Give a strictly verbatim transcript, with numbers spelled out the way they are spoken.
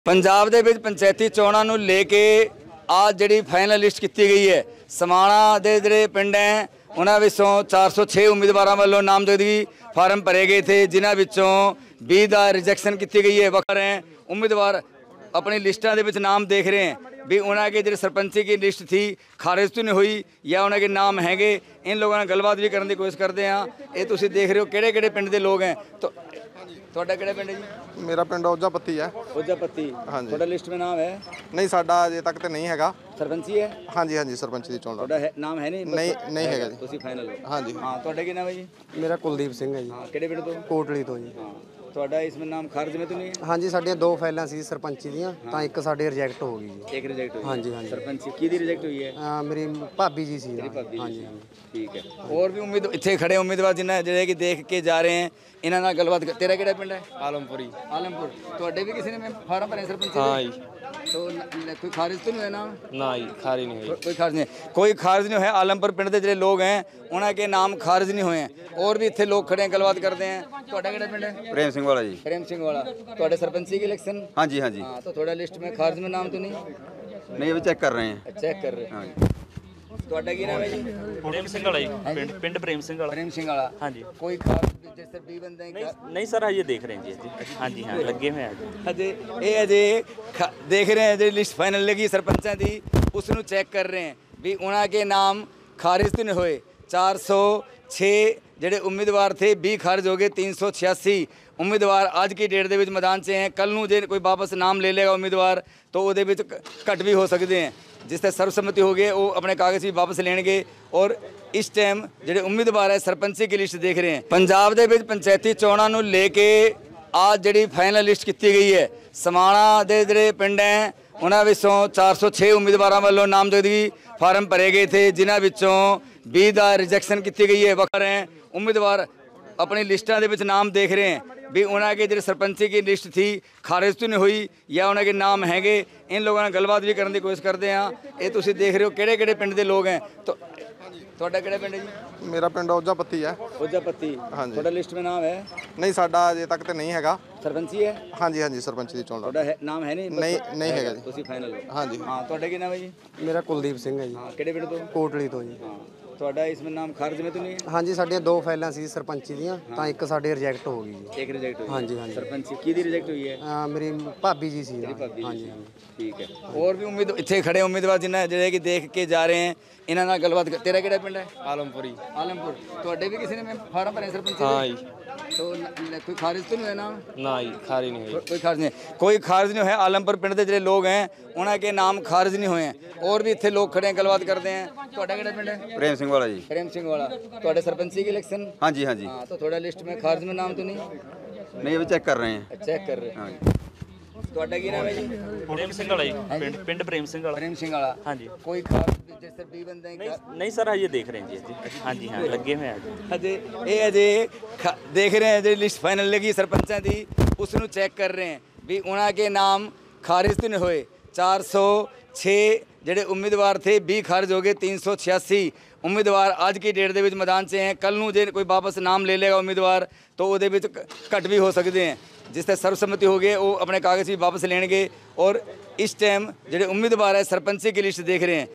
पंजाब दे विच पंचायती चोणां नूं लेके आज जिहड़ी फाइनल लिस्ट की गई है, समाणा दे जिहड़े पिंड हैं उन्हां विचों चार सौ छे उम्मीदवारों वालों नामजदगी फार्म भरे गए थे, जिन्हां विचों बीस का रिजैक्शन की गई है। वक्र हैं उम्मीदवार अपनी लिस्टां दे विच नाम देख रहे हैं भी उन्होंने के जो सरपंची की लिस्ट थी खारिज तो नहीं हुई या उन्होंने के नाम हैगे। इन लोगों ने गलबात भी करने की कोशिश करते हैं। ये तुम देख रहे हो किहड़े किहड़े पिंड के लोग हैं। तो ਤੁਹਾਡਾ ਕਿਹੜਾ ਪਿੰਡ ਹੈ ਜੀ? मेरा पिंड ओजा पत्ती है। ओजा पत्ती। हाँ जी। ਤੁਹਾਡਾ लिस्ट में नाम है? नहीं, साडा अजे तक तो नहीं हैगा। सरपंची है? हाँ जी हाँ जी, सरपंच की चोण ਤੁਹਾਡਾ ਹੈ ਨਾਮ ਹੈ ਨਹੀਂ? नहीं नहीं हैगा जी। ਤੁਸੀਂ ਫਾਈਨਲ ਹੋ? हाँ जी। हाँ ਤੁਹਾਡਾ ਕੀ ਨਾਮ ਹੈ ਜੀ? मेरा कुलदीप सिंह है जी। हाँ ਕਿਹੜੇ ਪਿੰਡ ਤੋਂ? कोटली तो जी। हाँ ਤੁਹਾਡਾ इसमें नाम खारिज में तो नहीं है? हाँ जी, साडियां दो फाइलां सी सरपंची दियां तां एक साडी रिजेक्ट हो गई जी। एक रिजेक्ट हुई? हाँ जी हाँ जी। सरपंची की दी रिजेक्ट हुई है? आ, मेरी भाभी जी सी। हाँ जी हाँ हाँ जी। ठीक है। और भी उम्मीद इतने खड़े उम्मीदवार जिन्हें ਜਿਹੜੇ कि देख के जा रहे हैं इन्हां नाल गलबात। तेरा किहड़ा पिंड है? आलमपुरी। आलमपुर। ਤੁਹਾਡੇ भी किसी ने फार्म भरे सरपंच? हाँ जी। तो न, कोई खारिज तो नहीं है ना? ना जी, खारिज नहीं हुई। कोई खारिज नहीं, कोई खारिज नहीं है। आलमपुर पिंड के जो लोग हैं उन्होंने नाम खारिज नहीं हुए हैं। और भी इतने लोग खड़े हैं, गलबात करते हैं। ਤੁਹਾਡਾ ਕਿਹੜਾ ਪਿੰਡ है? प्रेम सिंह वाला जी। प्रेम सिंह वाला। ਤੁਹਾਡੇ सरपंची की इलेक्शन? हाँ जी हाँ जी। हाँ तो थोड़ा लिस्ट में खारिज में नाम तो नहीं? नहीं, अभी चेक कर रहे हैं। चेक कर रहे हैं। हाँ जी। ਤੁਹਾਡਾ ਕੀ ਨਾਮ ਹੈ ਜੀ? प्रेम सिंह वाला जी। पिंड पिंड प्रेम सिंह वाला। प्रेम सिंह वाला। हाँ जी। कोई खास जैसे बीस बंदे हैं? नहीं नहीं सर, ये देख रहे हैं जी। हाँ जी हाँ, लगे हुए हैं अजे ये अजे देख रहे हैं जो लिस्ट फाइनल लगी सरपंचों की, उसनों चेक कर रहे हैं भी उन्होंने के नाम खारिज तो नहीं हुए। चार सौ छे जोड़े उम्मीदवार थे बीस खारिज हो गए। तीन सौ छियासी उम्मीदवार आज की डेट के मैदान से हैं। कल नूं जे कोई वापस नाम ले लेगा उम्मीदवार तो वो घट भी हो सकते हैं। जिस तरह सर्वसम्मति हो गई वो अपने कागज़ भी वापस लेंगे। और इस टाइम जो उम्मीदवार है सरपंची की लिस्ट देख रहे हैं। पंजाब दे विच पंचायती चोणां नूं लेके आज जिहड़ी फाइनल लिस्ट की गई है, समाणा दे जिहड़े पिंड हैं उन्हां विचों चार सौ छे उम्मीदवारों वालों नामजदगी फार्म भरे गए थे, जिन्हां विचों बीस का रिजैक्शन की गई है। वक्र हैं उम्मीदवार अपनी लिस्टां दे विच नाम देख रहे हैं भी उन्होंने के जो सरपंची की लिस्ट थी खारिज तो नहीं हुई या उन्होंने के नाम हैगे। इन लोगों ने गलबात भी करने की कोशिश करते हैं। ये तुम देख रहे हो किहड़े किहड़े पिंड के लोग हैं। तो ਤੁਹਾਡਾ ਕਿਹੜਾ ਪਿੰਡ ਹੈ ਜੀ? मेरा पिंड ओजा पत्ती है। ओजा पत्ती। हाँ जी। ਤੁਹਾਡਾ लिस्ट में नाम है? नहीं, साडा अजे तक तो नहीं हैगा। सरपंची है? हाँ जी हाँ जी, सरपंच की चोण। ਤੁਹਾਡਾ ਹੈ ਨਾਮ ਹੈ ਨਹੀਂ? नहीं नहीं हैगा जी। ਤੁਸੀਂ ਫਾਈਨਲ ਹੋ? हाँ जी। हाँ ਤੁਹਾਡਾ ਕੀ ਨਾਮ ਹੈ ਜੀ? मेरा कुलदीप सिंह है जी। हाँ ਕਿਹੜੇ ਪਿੰਡ ਤੋਂ? कोटली तो जी। हाँ ਤੁਹਾਡਾ इसमें नाम खारिज में तो नहीं है? हाँ जी, साडियां दो फाइलां सी सरपंची दियां तां एक साडी रिजेक्ट हो गई जी। एक रिजेक्ट हुई? हाँ जी हाँ जी। सरपंची की दी रिजेक्ट हुई है? आ, मेरी भाभी जी सी। भाभी हाँ जी जी सी। हाँ जी। ठीक है। और भी उम्मीद इतने खड़े उम्मीदवार जिन्हें ਜਿਹੜੇ कि देख के जा रहे हैं इन्हां नाल गलबात। तेरा किहड़ा पिंड है? आलमपुरी। आलमपुर। ਤੁਹਾਡੇ भी किसी ने फार्म भरे सरपंच? हाँ जी। तो न, कोई खारिज तो नहीं है ना? ना जी, खारिज नहीं हुई। कोई खारिज नहीं, कोई खारिज नहीं है। आलमपुर पिंड के जो लोग हैं उन्होंने के नाम खारिज नहीं हुए हैं। और भी इतने लोग खड़े हैं, गलबात करते हैं। ਤੁਹਾਡਾ ਕਿਹੜਾ ਪਿੰਡ है? प्रेम सिंह वाला जी। प्रेम सिंह वाला। ਤੁਹਾਡੇ सरपंची की इलेक्शन? हाँ जी हाँ जी। हाँ तो थोड़ा लिस्ट में खारिज में नाम तो नहीं? नहीं, अभी चेक कर रहे हैं। चेक कर रहे हैं। हाँ जी। ਤੁਹਾਡਾ ਕੀ ਨਾਮ है जी? प्रेम सिंह वाला जी। पिंड पिंड प्रेम सिंह वाला। प्रेम सिंह वाला। हाँ जी। कोई खास जैसे बीस बंदे हैं? नहीं नहीं सर, ये देख रहे हैं जी। हाँ जी हाँ, लगे हुए हैं अजे ये अजे देख रहे हैं जो लिस्ट फाइनल लगी सरपंचों की, उसनों चेक कर रहे हैं भी उन्होंने के नाम खारिज तो नहीं हुए। चार सौ छे जोड़े उम्मीदवार थे बीस खारिज हो गए। तीन सौ छियासी उम्मीदवार आज की डेट के मैदान से हैं। कल नूं जे कोई वापस नाम ले लेगा उम्मीदवार तो वो घट भी हो सकते हैं। जिस तरह सर्वसम्मति हो गई वो अपने कागज़ भी वापस लेंगे। और इस टाइम जो उम्मीदवार है सरपंची की लिस्ट देख रहे हैं।